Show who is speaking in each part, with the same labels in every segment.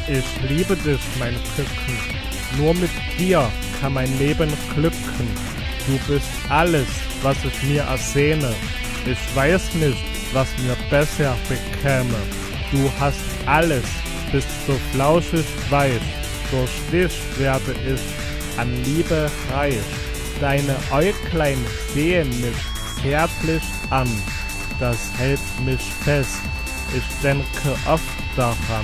Speaker 1: Ich liebe dich, mein Küken, nur mit dir kann mein Leben glücken. Du bist alles, was ich mir ersehne. Ich weiß nicht, was mir besser bekäme. Du hast alles, bist so flauschig weich. Durch dich werde ich an Liebe reich. Deine Äuglein sehen mich zärtlich an. Das hält mich fest, ich denke oft daran.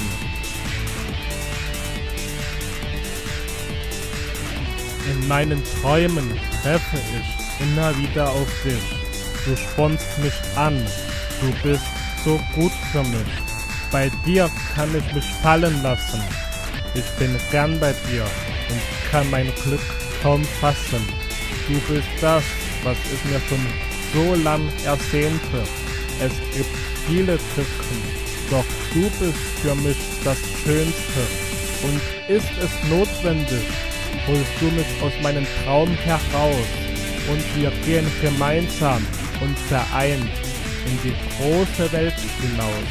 Speaker 1: In meinen Träumen treffe ich immer wieder auf dich. Du spornst mich an, du bist so gut für mich. Bei dir kann ich mich fallen lassen. Ich bin gern bei dir und kann mein Glück kaum fassen. Du bist das, was ich mir schon so lang ersehnte. Es gibt viele Küken, doch du bist für mich das Schönste. Und ist es notwendig, holst du mich aus meinem Traum heraus und wir gehen gemeinsam und vereint in die große Welt hinaus.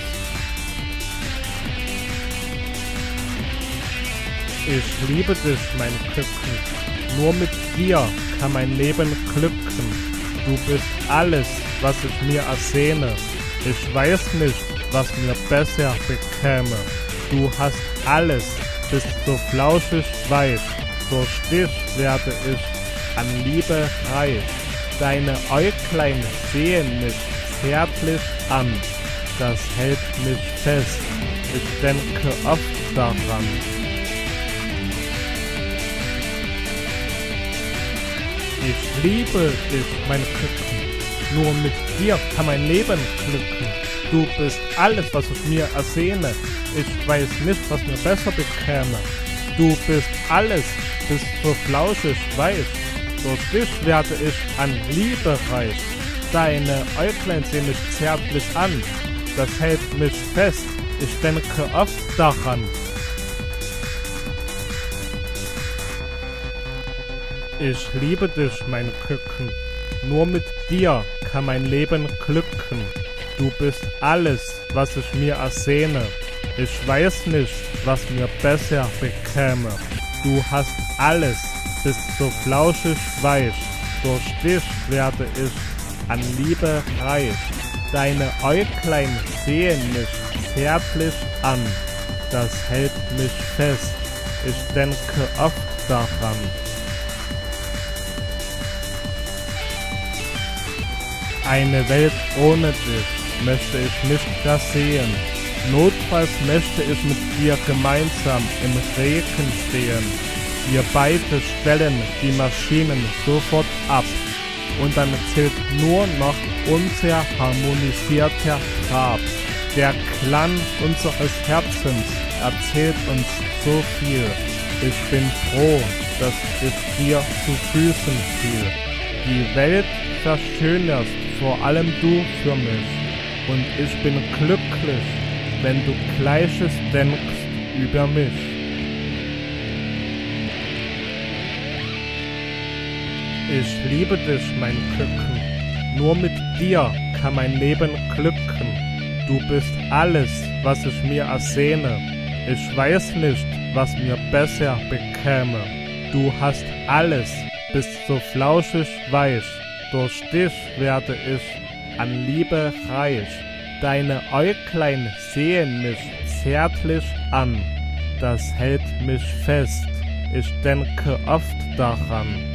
Speaker 1: Ich liebe dich, mein Küken, nur mit dir kann mein Leben glücken. Du bist alles, was ich mir ersehne. Ich weiß nicht, was mir besser bekäme. Du hast alles, bist so flauschig weich. Durch dich werde ich an Liebe reich. Deine Äuglein sehen mich zärtlich an. Das hält mich fest, ich denke oft daran. Ich liebe dich, mein Küken, nur mit dir kann mein Leben glücken. Du bist alles, was ich mir ersehne. Ich weiß nicht, was mir besser bekäme. Du bist alles, bist so flauschig weich. Durch dich werde ich an Liebe reich. Deine Äuglein sehen mich zärtlich an. Das hält mich fest, ich denke oft daran. Ich liebe dich, mein Küken, nur mit dir kann mein Leben glücken. Du bist alles, was ich mir ersehne. Ich weiß nicht, was mir besser bekäme. Du hast alles, bist so flauschig weich. Durch dich werde ich an Liebe reich. Deine Äuglein sehen mich zärtlich an. Das hält mich fest, ich denke oft daran. Eine Welt ohne dich möchte ich nicht mehr sehen. Notfalls möchte ich mit dir gemeinsam im Regen stehen. Wir beide stellen die Maschinen sofort ab. Und dann zählt nur noch unser harmonisierter Trab. Der Klang unseres Herzens erzählt uns so viel. Ich bin froh, dass ich dir zu Füßen fiel. Die Welt verschönerst vor allem du für mich. Und ich bin glücklich, wenn du Gleiches denkst über mich. Ich liebe dich, mein Küken, nur mit dir kann mein Leben glücken. Du bist alles, was ich mir ersehne. Ich weiß nicht, was mir besser bekäme. Du hast alles, bist so flauschig weich. Durch dich werde ich an Liebe reich. Deine Äuglein sehen mich zärtlich an. Das hält mich fest, ich denke oft daran.